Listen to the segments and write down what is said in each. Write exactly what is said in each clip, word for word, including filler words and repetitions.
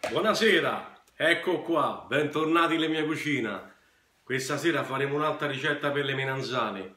Buonasera, ecco qua, bentornati nella mia cucina. Questa sera faremo un'altra ricetta per le melanzane.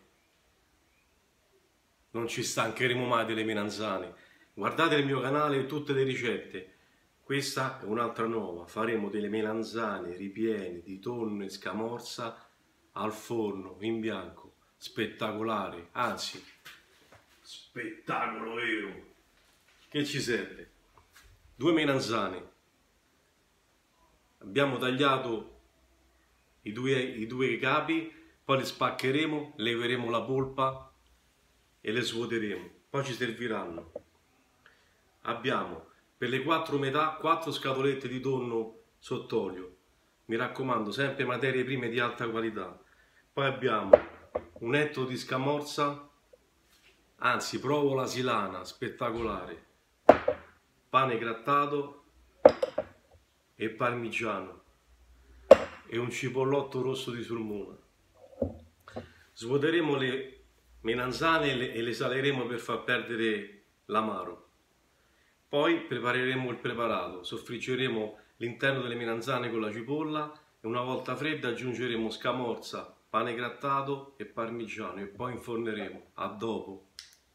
Non ci stancheremo mai delle melanzane. Guardate il mio canale, tutte le ricette. Questa è un'altra nuova. Faremo delle melanzane ripiene di tonno e scamorza al forno in bianco. Spettacolare, anzi, spettacolo vero. Che ci serve? Due melanzane. Abbiamo tagliato i due, i due capi, poi le spaccheremo, leveremo la polpa e le svuoteremo. Poi ci serviranno. Abbiamo per le quattro metà quattro scatolette di tonno sott'olio. Mi raccomando, sempre materie prime di alta qualità. Poi abbiamo un etto di scamorza, anzi provola silana, spettacolare, pane grattato e parmigiano e un cipollotto rosso di Sulmona. Svuoteremo le melanzane e le, e le saleremo per far perdere l'amaro. Poi prepareremo il preparato, soffriggeremo l'interno delle melanzane con la cipolla e una volta fredda aggiungeremo scamorza, pane grattato e parmigiano e poi inforneremo. A dopo.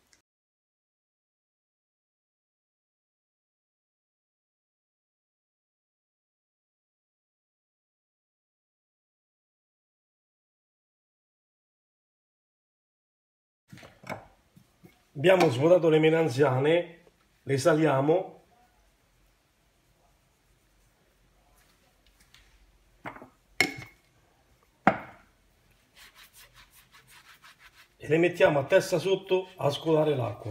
Abbiamo svuotato le melanzane, le saliamo e le mettiamo a testa sotto a scolare l'acqua.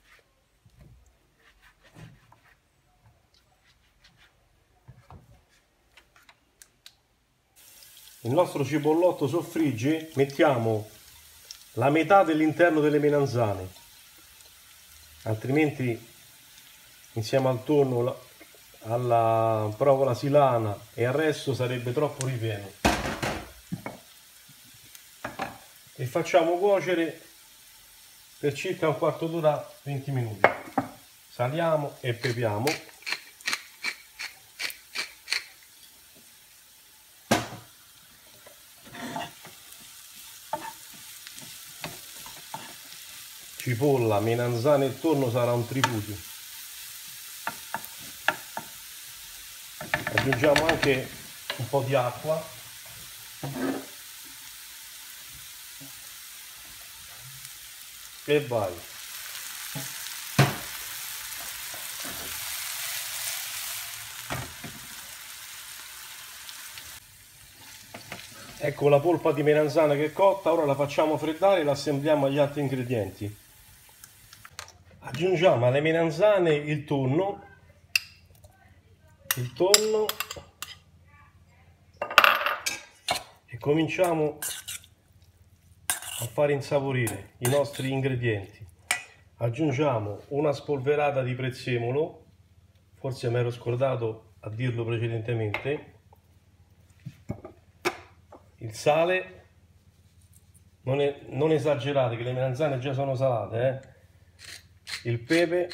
Il nostro cipollotto soffrigge, mettiamo la metà dell'interno delle melanzane, altrimenti insieme al tonno, alla provola silana e al resto sarebbe troppo ripieno. E facciamo cuocere per circa un quarto d'ora, venti minuti. Saliamo e pepiamo. Cipolla, melanzane e tonno sarà un tripudio. Aggiungiamo anche un po' di acqua. E vai. Ecco la polpa di melanzana che è cotta, ora la facciamo freddare e la assembliamo agli altri ingredienti. Aggiungiamo alle melanzane il tonno, il tonno e cominciamo a fare insaporire i nostri ingredienti. Aggiungiamo una spolverata di prezzemolo, forse mi ero scordato a dirlo precedentemente, il sale, non, è, non esagerate che le melanzane già sono salate, eh? Il pepe,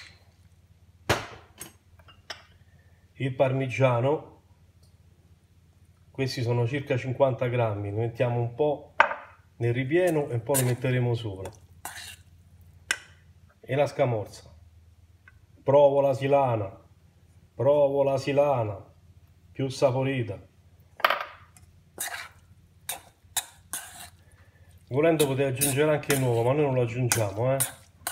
il parmigiano, questi sono circa cinquanta grammi, ne mettiamo un po' nel ripieno e poi lo metteremo sopra, e la scamorza, provola silana, provola silana più saporita. Volendo potete aggiungere anche il nuovo, ma noi non lo aggiungiamo, eh.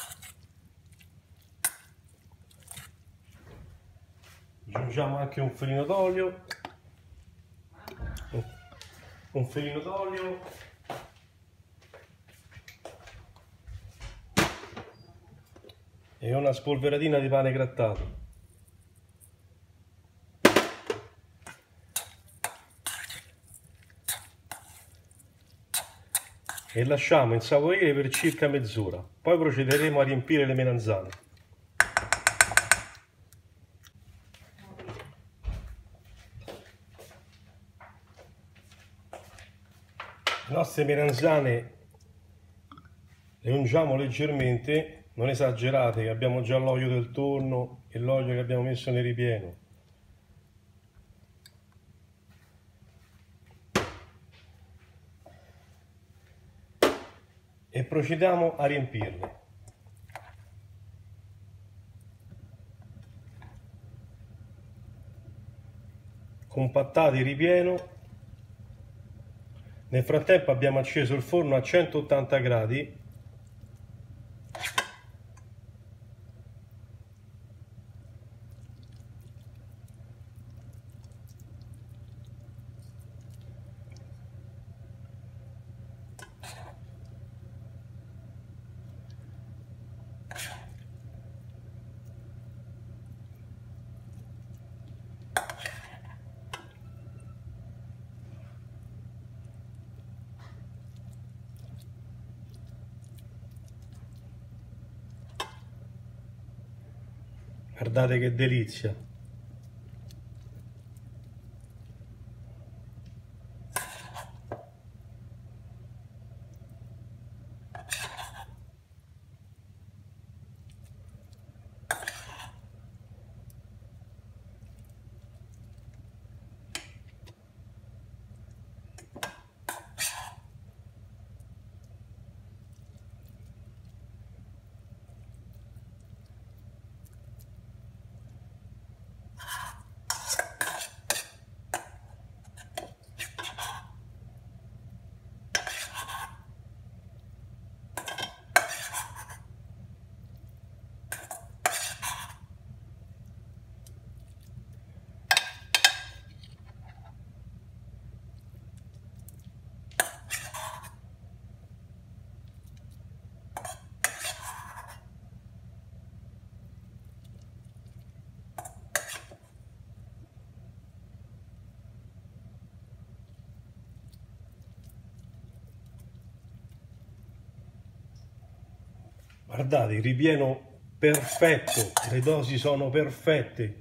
Aggiungiamo anche un filino d'olio, un filino d'olio e una spolveratina di pane grattato. E lasciamo insaporire per circa mezz'ora, poi procederemo a riempire le melanzane. Le nostre melanzane le ungiamo leggermente, non esagerate, che abbiamo già l'olio del tonno e l'olio che abbiamo messo nel ripieno. e procediamo a riempirle. Compattate il ripieno. Nel frattempo abbiamo acceso il forno a centottanta gradi. Guardate che delizia! Guardate, il ripieno perfetto, le dosi sono perfette.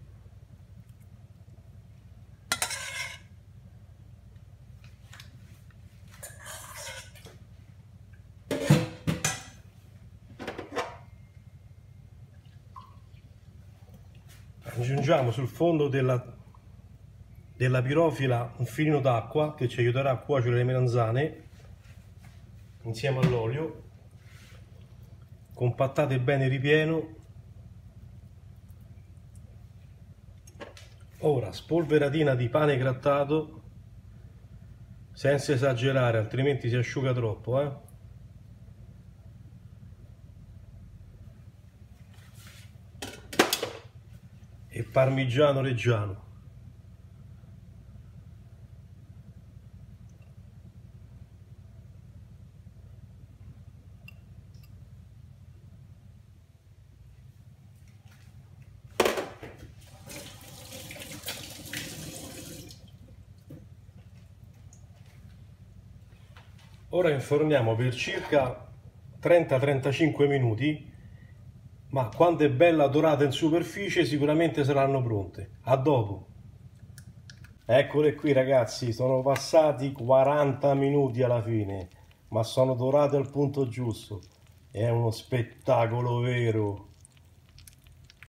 Aggiungiamo sul fondo della, della pirofila un filino d'acqua che ci aiuterà a cuocere le melanzane insieme all'olio. Compattate bene il ripieno. Ora spolveratina di pane grattato, senza esagerare, altrimenti si asciuga troppo, eh? E parmigiano reggiano. Ora inforniamo per circa trenta trentacinque minuti, ma quando è bella dorata in superficie sicuramente saranno pronte. A dopo! Eccole qui ragazzi, sono passati quaranta minuti alla fine, ma sono dorate al punto giusto. È uno spettacolo vero!